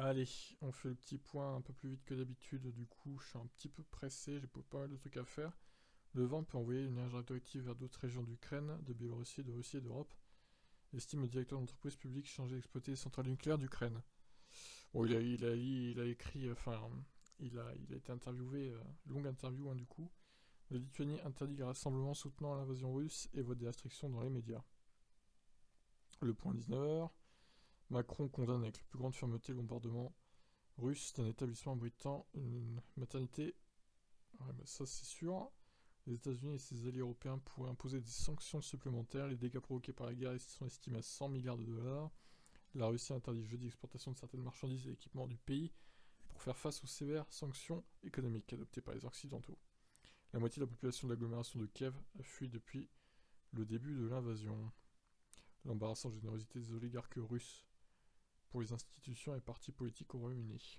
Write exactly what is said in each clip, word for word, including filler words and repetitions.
Allez, on fait le petit point un peu plus vite que d'habitude, du coup je suis un petit peu pressé, j'ai pas mal de trucs à faire. Le vent peut envoyer une énergie radioactive vers d'autres régions d'Ukraine, de Biélorussie, de Russie et d'Europe. Estime le directeur d'entreprise publique chargé d'exploiter les centrales nucléaires d'Ukraine. Bon, il a, il a, il a écrit, enfin, il a, il a été interviewé, euh, longue interview hein, du coup. La Lituanie interdit les rassemblements soutenant l'invasion russe et vote des restrictions dans les médias. Le point dix-neuf heures. Macron condamne avec la plus grande fermeté le bombardement russe d'un établissement abritant une maternité. Ouais, bah ça c'est sûr. Les États-Unis et ses alliés européens pourraient imposer des sanctions supplémentaires. Les dégâts provoqués par la guerre sont estimés à cent milliards de dollars. La Russie interdit jeudi l'exportation de certaines marchandises et équipements du pays pour faire face aux sévères sanctions économiques adoptées par les Occidentaux. La moitié de la population de l'agglomération de Kiev a fui depuis le début de l'invasion. L'embarrassante générosité des oligarques russes pour les institutions et partis politiques au Royaume-Uni.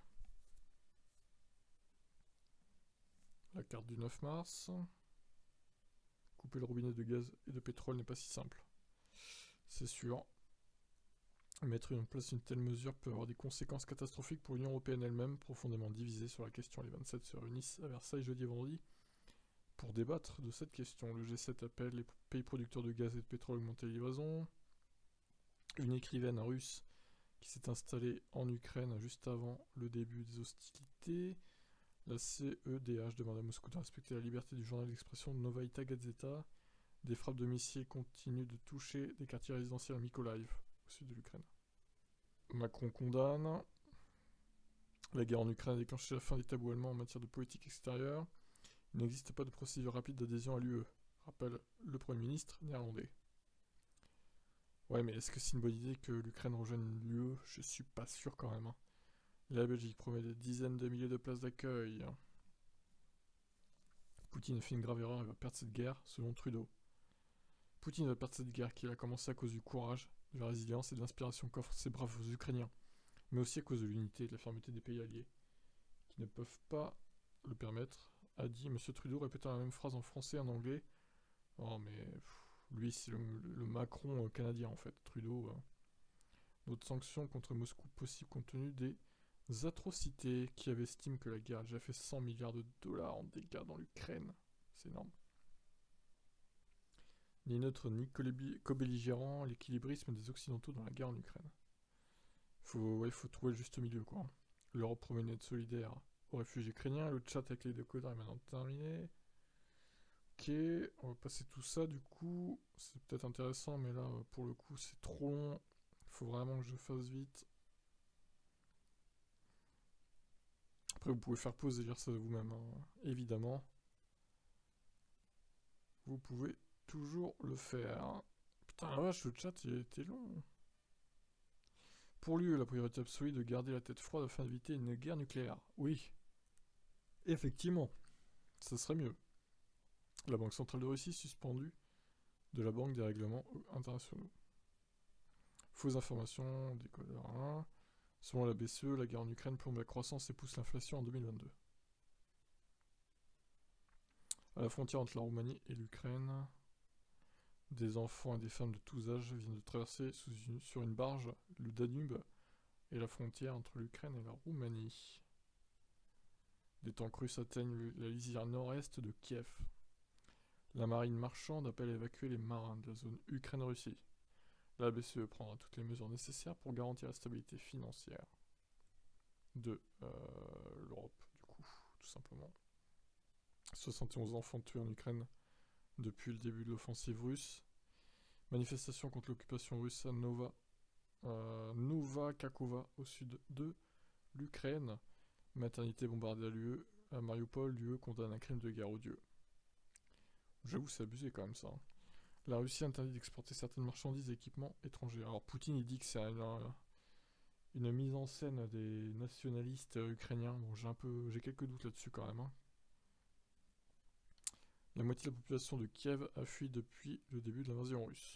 La carte du neuf mars. Couper le robinet de gaz et de pétrole n'est pas si simple. C'est sûr. Mettre en place une telle mesure peut avoir des conséquences catastrophiques pour l'Union Européenne elle-même, profondément divisée sur la question. Les vingt-sept se réunissent à Versailles jeudi et vendredi pour débattre de cette question. Le G sept appelle les pays producteurs de gaz et de pétrole à augmenter les livraisons. Une écrivaine russe qui s'est installée en Ukraine juste avant le début des hostilités. La C E D H demande à Moscou de respecter la liberté du journal d'expression Novaïta Gazeta. Des frappes de missiles continuent de toucher des quartiers résidentiels à Mykolaiv, au sud de l'Ukraine. Macron condamne. La guerre en Ukraine a déclenché la fin des tabous allemands en matière de politique extérieure. Il n'existe pas de procédure rapide d'adhésion à l'U E, rappelle le Premier ministre néerlandais. Ouais, mais est-ce que c'est une bonne idée que l'Ukraine rejoigne l'U E? Je suis pas sûr quand même. Hein. La Belgique promet des dizaines de milliers de places d'accueil. Poutine a fait une grave erreur et va perdre cette guerre, selon Trudeau. Poutine va perdre cette guerre qu'il a commencé à cause du courage, de la résilience et de l'inspiration qu'offrent ces braves Ukrainiens, mais aussi à cause de l'unité et de la fermeté des pays alliés, qui ne peuvent pas le permettre, a dit M. Trudeau, répétant la même phrase en français et en anglais. Oh mais pff, lui c'est le, le Macron canadien en fait, Trudeau. Euh. D'autres sanctions contre Moscou possibles compte tenu des atrocités. Kiev estime que la guerre a déjà fait cent milliards de dollars en dégâts dans l'Ukraine. C'est énorme. Ni neutre ni co-belligérant, l'équilibrisme des Occidentaux dans la guerre en Ukraine. Faut, ouais, faut trouver le juste milieu quoi. L'Europe promet une aide solidaire aux réfugiés ukrainiens. Le chat avec les deux codes est maintenant terminé. Ok, on va passer tout ça du coup. C'est peut-être intéressant, mais là pour le coup c'est trop long. Faut vraiment que je fasse vite. Après vous pouvez faire pause et lire ça de vous-même, hein. Évidemment. Vous pouvez toujours le faire. Putain la vache, le chat il était long. Pour lui, la priorité absolue est de garder la tête froide afin d'éviter une guerre nucléaire. Oui. Effectivement. Ça serait mieux. La Banque Centrale de Russie suspendue de la Banque des règlements internationaux. Fausses informations, décodeur un. Selon la B C E, la guerre en Ukraine plombe la croissance et pousse l'inflation en deux mille vingt-deux. À la frontière entre la Roumanie et l'Ukraine, des enfants et des femmes de tous âges viennent de traverser sous une, sur une barge le Danube et la frontière entre l'Ukraine et la Roumanie. Des tanks russes atteignent la lisière nord-est de Kiev. La marine marchande appelle à évacuer les marins de la zone Ukraine-Russie. La B C E prendra toutes les mesures nécessaires pour garantir la stabilité financière de euh, l'Europe, du coup, tout simplement. soixante et onze enfants tués en Ukraine depuis le début de l'offensive russe. Manifestation contre l'occupation russe à Nova, euh, Nova Kakova, au sud de l'Ukraine. Maternité bombardée à l'U E. À Mariupol, l'U E condamne un crime de guerre odieux. J'avoue, c'est abusé quand même ça. Hein. La Russie interdit d'exporter certaines marchandises et équipements étrangers. Alors Poutine il dit que c'est une, une mise en scène des nationalistes ukrainiens. Bon, j'ai un peu, j'ai quelques doutes là-dessus quand même. Hein. La moitié de la population de Kiev a fui depuis le début de l'invasion russe.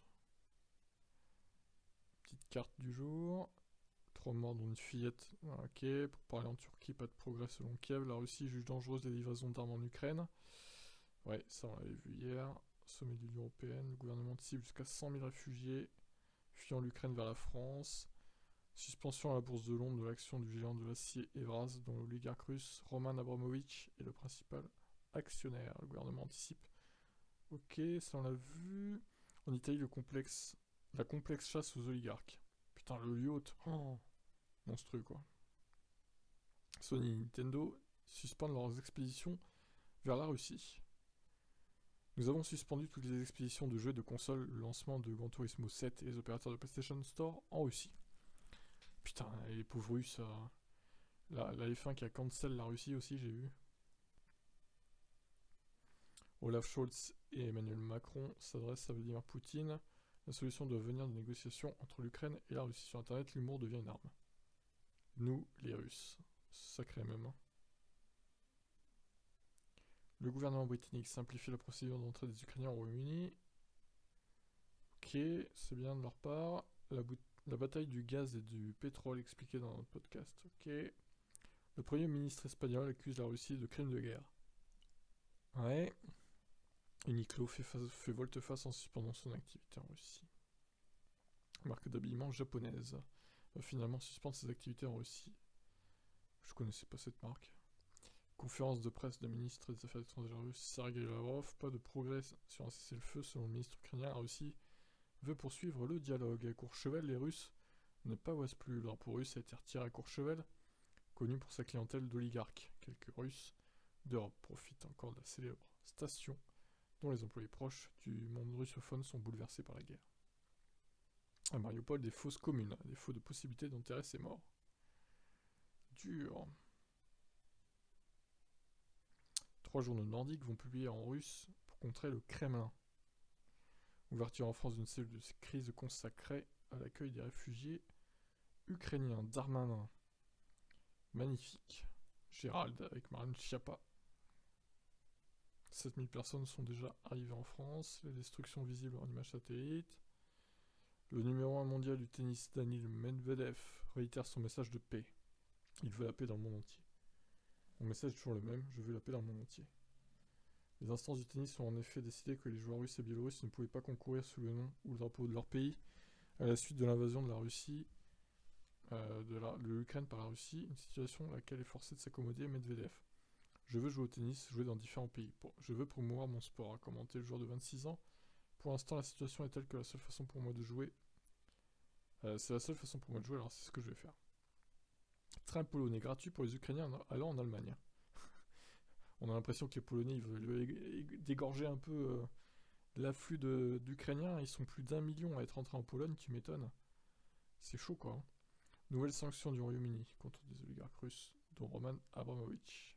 Petite carte du jour. Trois morts dont une fillette. Ok, pour parler en Turquie, pas de progrès selon Kiev. La Russie juge dangereuse les livraisons d'armes en Ukraine. Ouais, ça on l'avait vu hier. Sommet de l'Union Européenne, le gouvernement cible jusqu'à cent mille réfugiés fuyant l'Ukraine vers la France. Suspension à la bourse de Londres de l'action du géant de l'acier Evraz, dont l'oligarque russe Roman Abramovich est le principal actionnaire. Le gouvernement anticipe. Ok, ça on l'a vu. En Italie, le complexe, la complexe chasse aux oligarques. Putain, le yacht. Oh, monstrueux quoi. Sony et Nintendo suspendent leurs expéditions vers la Russie. Nous avons suspendu toutes les expéditions de jeux de console, le lancement de Gran Turismo sept et les opérateurs de PlayStation Store en Russie. Putain, les pauvres Russes. Euh, la, la F un qui a cancel la Russie aussi, j'ai vu. Olaf Scholz et Emmanuel Macron s'adressent à Vladimir Poutine. La solution doit venir de négociations entre l'Ukraine et la Russie. Sur Internet, l'humour devient une arme. Nous, les Russes. Sacré même. Le gouvernement britannique simplifie la procédure d'entrée des Ukrainiens au Royaume-Uni. Ok, c'est bien de leur part. La, la bataille du gaz et du pétrole expliquée dans notre podcast. Ok. Le Premier ministre espagnol accuse la Russie de crimes de guerre. Ouais. Uniqlo fait, fait volte-face en suspendant son activité en Russie. Marque d'habillement japonaise va finalement suspendre ses activités en Russie. Je connaissais pas cette marque. Conférence de presse de ministre des Affaires étrangères russe Sergei Lavrov. Pas de progrès sur un cessez-le-feu selon le ministre ukrainien. La Russie veut poursuivre le dialogue. À Courchevel, les Russes ne pavoisent plus. Le drapeau russe a été retiré à Courchevel, connu pour sa clientèle d'oligarques. Quelques Russes d'Europe profitent encore de la célèbre station, dont les employés proches du monde russophone sont bouleversés par la guerre. À Mariupol, des fausses communes, des faux de possibilités d'enterrer ses morts. Dur. Trois journaux nordiques vont publier en russe pour contrer le Kremlin. Ouverture en France d'une cellule de crise consacrée à l'accueil des réfugiés ukrainiens. Darmanin. Magnifique. Gérald avec Marine Schiappa. sept mille personnes sont déjà arrivées en France. Les destructions visibles en images satellites. Le numéro un mondial du tennis, Daniil Medvedev, réitère son message de paix. Il veut la paix dans le monde entier. Mon message est toujours le même, je veux la paix dans le monde entier. Les instances du tennis ont en effet décidé que les joueurs russes et biélorusses ne pouvaient pas concourir sous le nom ou le drapeau de leur pays à la suite de l'invasion de la Russie, euh, de, la, de l'Ukraine par la Russie, une situation à laquelle est forcé de s'accommoder Medvedev. Je veux jouer au tennis, jouer dans différents pays. Bon, je veux promouvoir mon sport, a commenté le joueur de vingt-six ans. Pour l'instant, la situation est telle que la seule façon pour moi de jouer, euh, c'est la seule façon pour moi de jouer, alors c'est ce que je vais faire. Train polonais gratuit pour les Ukrainiens allant en Allemagne. On a l'impression que les Polonais ils veulent dégorger un peu euh, l'afflux de, d'Ukrainiens. Ils sont plus d'un million à être entrés en Pologne, tu m'étonnes. C'est chaud quoi. Hein. Nouvelles sanctions du Royaume-Uni contre des oligarques russes, dont Roman Abramovich.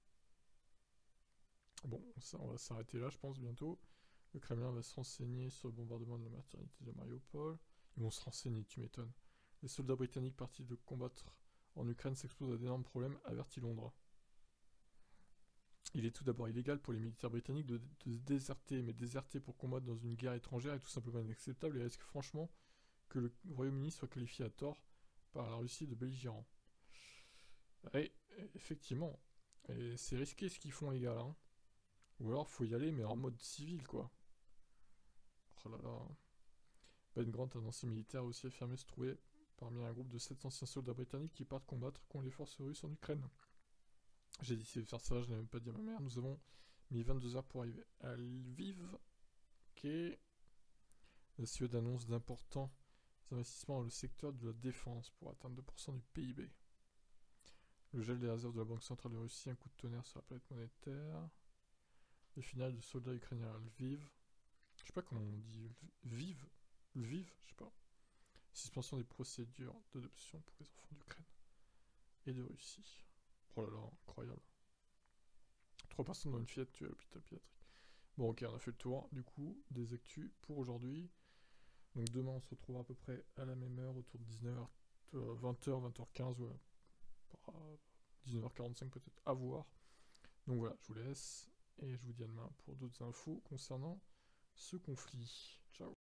Bon, ça, on va s'arrêter là, je pense, bientôt. Le Kremlin va se renseigner sur le bombardement de la maternité de Mariupol. Ils vont se renseigner, tu m'étonnes. Les soldats britanniques partis de combattre en Ukraine s'exposent à d'énormes problèmes, avertit Londres. Il est tout d'abord illégal pour les militaires britanniques de, de déserter, mais déserter pour combattre dans une guerre étrangère est tout simplement inacceptable et risque franchement que le Royaume-Uni soit qualifié à tort par la Russie de belligérant. Et effectivement, et c'est risqué ce qu'ils font les gars là. Hein. Ou alors faut y aller mais en mode civil quoi. Oh là là. Ben Grant, un ancien militaire, a aussi affirmé se trouver parmi un groupe de sept anciens soldats britanniques qui partent combattre contre les forces russes en Ukraine. J'ai décidé de faire ça, je n'ai même pas dit à ma mère. Nous avons mis vingt-deux heures pour arriver à Lviv. Ok. La Suède annonce d'importants investissements dans le secteur de la défense pour atteindre deux pour cent du P I B. Le gel des réserves de la Banque centrale de Russie, un coup de tonnerre sur la planète monétaire. Les finales de soldats ukrainiens à Lviv. Je sais pas comment on dit. Lviv Lviv, je sais pas. Suspension des procédures d'adoption pour les enfants d'Ukraine et de Russie. Oh là là, incroyable. Trois personnes dans une fillette tuées à l'hôpital pédiatrique. Bon ok, on a fait le tour du coup des actus pour aujourd'hui. Donc demain on se retrouvera à peu près à la même heure, autour de dix-neuf heures, vingt heures, vingt heures quinze, ouais. dix-neuf heures quarante-cinq peut-être, à voir. Donc voilà, je vous laisse et je vous dis à demain pour d'autres infos concernant ce conflit. Ciao.